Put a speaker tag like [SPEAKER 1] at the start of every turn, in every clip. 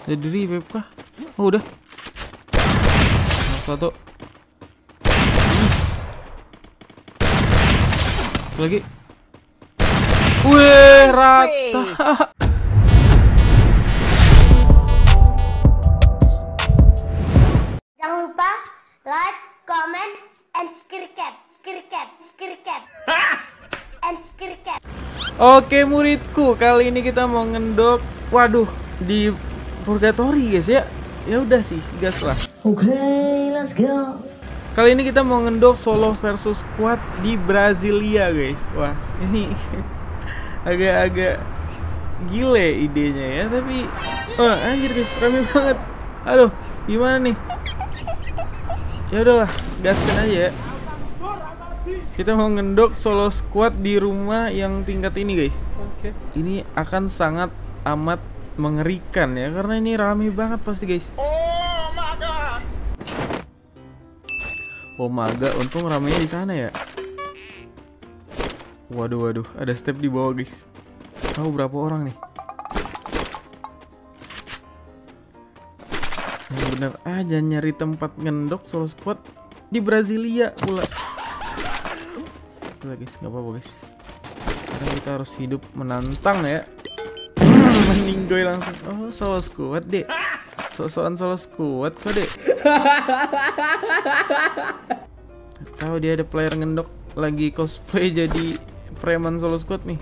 [SPEAKER 1] Udah di revive kah? Oh udah. Satu. Lagi. Wih, rata.
[SPEAKER 2] Jangan lupa like, comment, and subscribe.
[SPEAKER 1] Oke muridku, kali ini kita mau ngendok. Waduh, di Purgatory guys ya. Ya udah sih, gas lah.
[SPEAKER 3] Oke, let's go.
[SPEAKER 1] Kali ini kita mau ngendok solo versus squad di Brasilia guys. Wah, ini agak-agak gile idenya ya, tapi anjir guys, rame banget. Aduh, gimana nih? Ya udahlah, gaskan aja ya. Kita mau ngendok solo squad di rumah yang tingkat ini guys. Oke. Ini akan sangat amat mengerikan ya, karena ini rame banget pasti guys. Oh maga, untung ramenya di sana ya. Waduh, ada step di bawah guys. Tahu berapa orang nih? Yang bener aja nyari tempat ngendok solo squad di Brasilia pula. Guys, nggak apa-apa guys, karena kita harus hidup menantang ya. Meninggoy langsung. Oh solo squad deh, sosokan solo squad kok deh. Tahu dia ada player ngendok lagi cosplay jadi preman solo squad nih.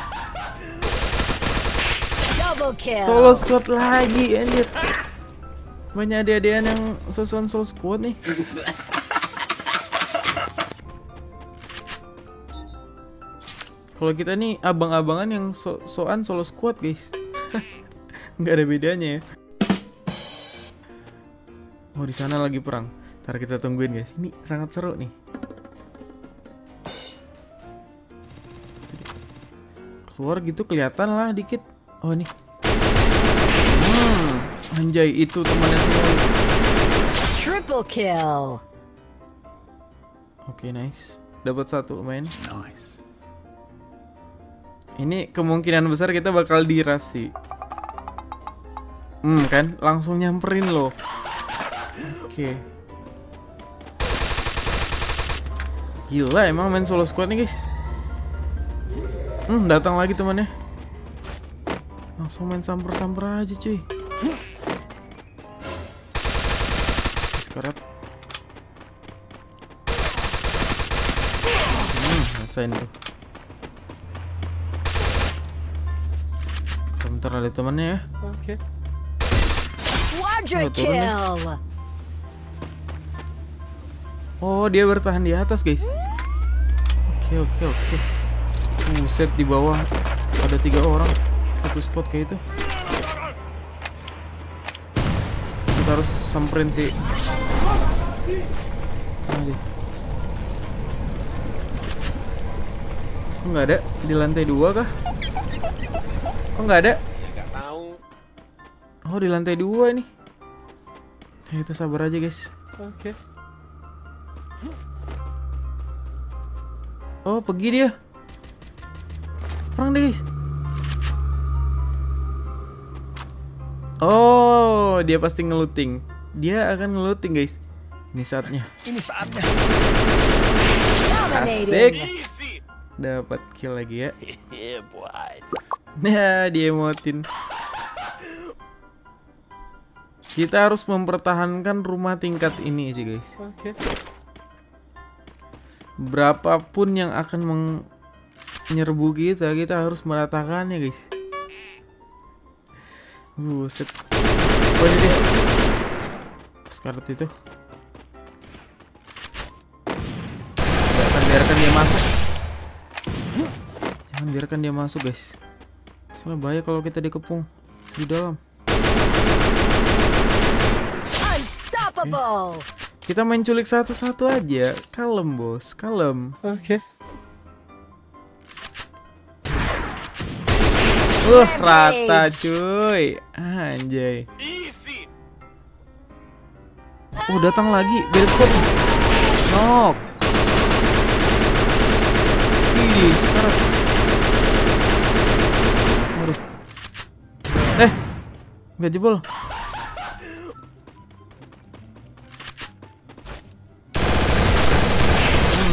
[SPEAKER 3] Double kill.
[SPEAKER 1] Solo squad lagi anjir. Banyak adik-adikan yang sosokan solo squad nih. Kalau kita nih abang-abangan yang soan solo squad guys. Nggak ada bedanya ya. Oh di sana lagi perang. Ntar kita tungguin guys. Ini sangat seru nih. Keluar gitu kelihatan lah dikit. Oh nih. Anjay, itu temannya semua.
[SPEAKER 3] Triple kill.
[SPEAKER 1] Oke, nice. Dapat satu main. Nice. Ini kemungkinan besar kita bakal dirasi. Kan langsung nyamperin loh. Oke. Gila emang main solo squad nih guys. Datang lagi temannya. Langsung main samper-samper aja cuy. Sekarat. Rasain tuh. Bentar ada temannya ya. Oke.
[SPEAKER 3] Quadra kill.
[SPEAKER 1] Oh dia bertahan di atas guys. Oke. Buset, di bawah ada 3 orang. Satu spot kayak itu. Kita harus samperin sih. Kok nggak ada di lantai 2 kah? Kok nggak ada? Oh di lantai 2 ini. Ya, kita sabar aja guys. Oke. Oh pergi dia. Perang deh guys. Oh dia pasti ngeluting. Dia akan ngeluting guys. Ini saatnya. Asik. Dapat kill lagi ya. Nah dia emotin. Kita harus mempertahankan rumah tingkat ini sih guys. Oke. Berapapun yang akan menyerbu kita harus meratakannya guys. Buset. Oh ini dia. Scarlet itu. Biarkan dia masuk. Jangan biarkan dia masuk guys. Soalnya bahaya kalau kita dikepung di dalam.
[SPEAKER 3] Unstoppable.
[SPEAKER 1] Kita main culik satu-satu aja. Kalem bos, kalem. Oke. Rata cuy. Anjay. Oh datang lagi. Bellscope. Nok. Ih, sekarang. Aduh. Nggak jebol.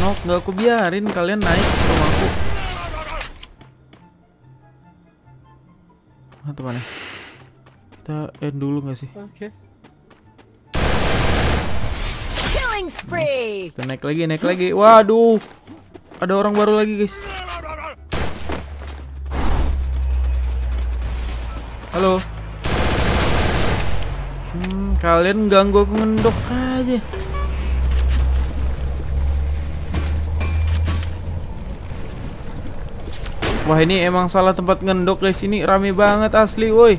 [SPEAKER 1] Nok, nggak aku biarin kalian naik sama aku. Teman-teman, kita end dulu nggak sih?
[SPEAKER 4] Oke.
[SPEAKER 3] Killing spree.
[SPEAKER 1] Kita naik lagi. Waduh, ada orang baru lagi guys. Halo. Kalian ganggu aku ngendok aja. Wah, ini emang salah tempat ngendok guys. Ini rame banget asli, woi.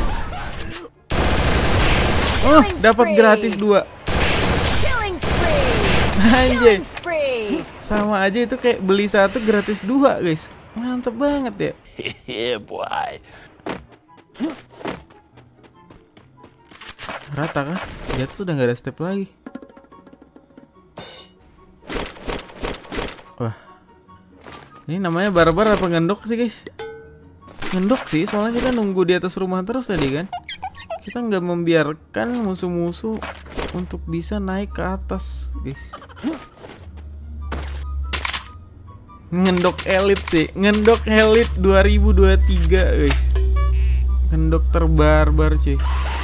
[SPEAKER 1] Dapat gratis 2.
[SPEAKER 3] Killing spree.
[SPEAKER 1] Anjay.
[SPEAKER 3] Killing spree.
[SPEAKER 1] Sama aja itu kayak beli 1 gratis 2 guys. Mantep banget ya.
[SPEAKER 4] Yeah, boy.
[SPEAKER 1] Rata kan? Dia tuh udah gak ada step lagi. Wah, ini namanya barbar apa ngendok sih guys? Ngendok sih, soalnya kita nunggu di atas rumah terus tadi kan. Kita nggak membiarkan musuh-musuh untuk bisa naik ke atas guys. Ngendok elit sih, ngendok elit 2023 guys. Ngendok terbarbar cuy.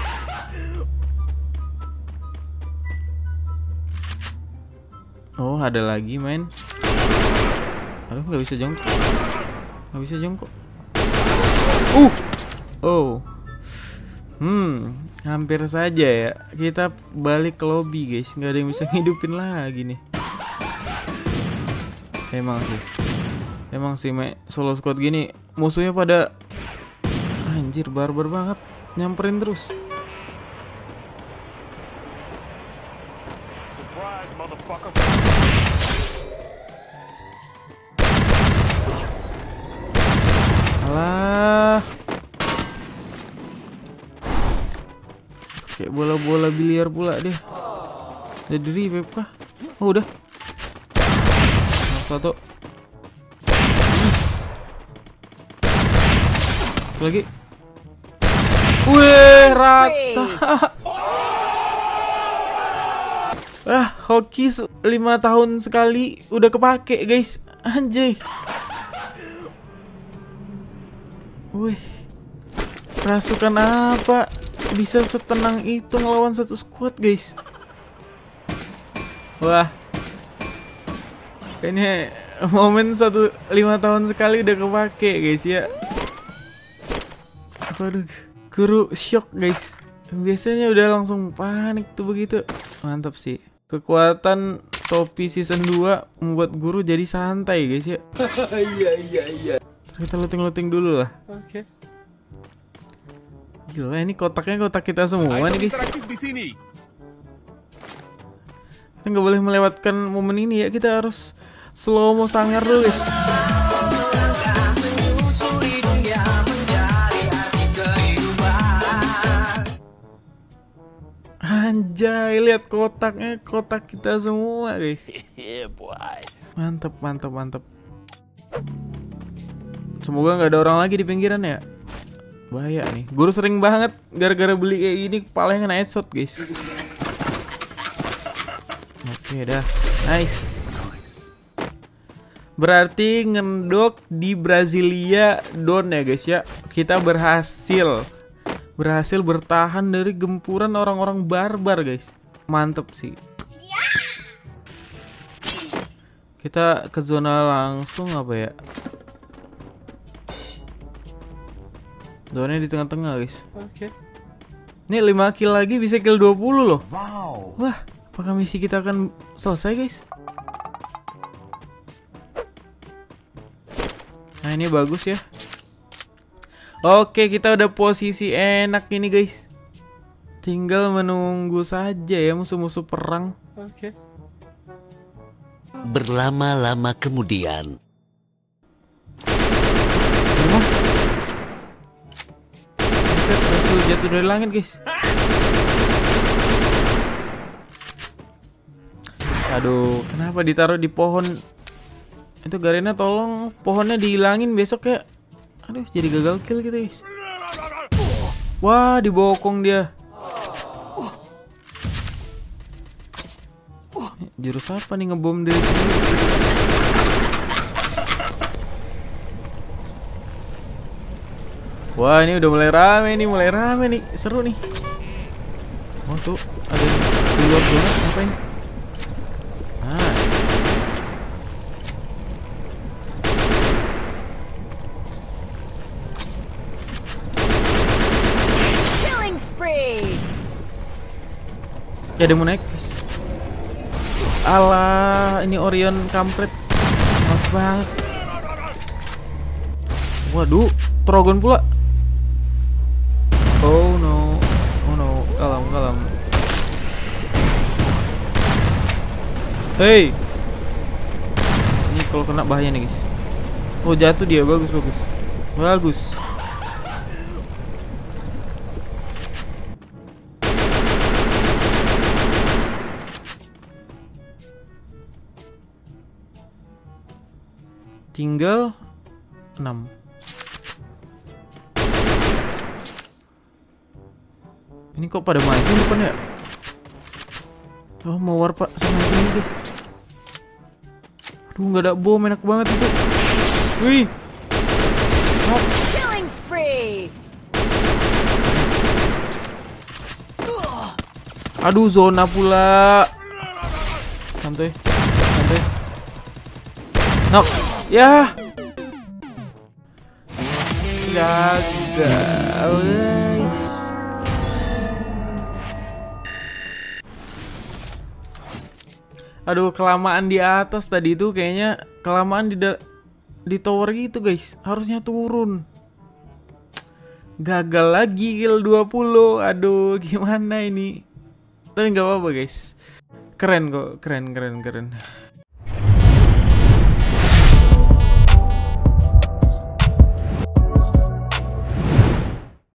[SPEAKER 1] Oh, ada lagi main. Aduh, nggak bisa jongkok. Oh. Hampir saja ya. Kita balik ke lobby guys. Nggak ada yang bisa ngidupin lagi nih. Emang sih solo squad gini musuhnya pada anjir barbar banget, nyamperin terus. Alah, kayak bola-bola biliar pula deh. Jadi revive kah? Oh udah. Satu lagi. Wih, rata. Hoki 5 tahun sekali udah kepake guys. Anjay. Wih, rasukan apa bisa setenang itu ngelawan satu squad guys. Wah, kayaknya momen 5 tahun sekali udah kepake guys ya. Waduh, guru shock guys. Biasanya udah langsung panik tuh begitu. Mantap sih. Kekuatan topi season 2 membuat guru jadi santai guys ya. Iya. Kita looting dulu lah.
[SPEAKER 4] Oke.
[SPEAKER 1] Gila, ini kotaknya kotak kita semua nih guys. Kita nggak boleh melewatkan momen ini ya. Kita harus slow mo sangar dulu guys. Anjay, lihat kotaknya, kotak kita semua guys. Mantap. Semoga nggak ada orang lagi di pinggiran ya. Bahaya nih. Guru sering banget gara-gara beli kayak gini kepalanya kena headshot guys. Oke dah, nice. Berarti ngendok di Brasilia down ya guys ya. Kita berhasil bertahan dari gempuran orang-orang barbar guys. Mantep sih. Kita ke zona langsung apa ya? Zonanya di tengah-tengah guys.
[SPEAKER 4] Oke.
[SPEAKER 1] Ini 5 kill lagi bisa kill 20 loh. Wow. Wah, apakah misi kita akan selesai guys? Nah ini bagus ya. Oke, kita udah posisi enak ini guys. Tinggal menunggu saja ya musuh-musuh perang.
[SPEAKER 4] Oke.
[SPEAKER 5] Berlama-lama kemudian.
[SPEAKER 1] Jatuh dari langit guys. Aduh, kenapa ditaruh di pohon? Itu Garena tolong pohonnya dihilangin besok ya. Aduh, jadi gagal kill kita guys. Wah, dibokong dia. Jurus apa nih ngebom dari sini? Wah, ini udah mulai rame nih, seru nih. Oh tuh, ada di luar zona ngapain? Ah.
[SPEAKER 3] Killing spree.
[SPEAKER 1] Ya, dia mau naik. Alah, ini Orion kampret. Males banget. Waduh, Trogon pula. Oh no. Oh no, kalem. Hey. Ini kalau kena bahaya nih, guys. Oh, jatuh dia. Bagus. Tinggal 6. Ini kok pada maju depan ya? Oh, mau war pak sama ini, guys. Aduh, nggak ada bom, enak banget itu. Wih.
[SPEAKER 3] Killing spree.
[SPEAKER 1] Aduh, zona pula. Santai. Nok. Ya. Gagal, guys. Aduh, kelamaan di atas tadi itu, kayaknya kelamaan di tower gitu, guys. Harusnya turun. Gagal lagi kill 20. Aduh, gimana ini? Tapi nggak apa-apa, guys. Keren kok, keren.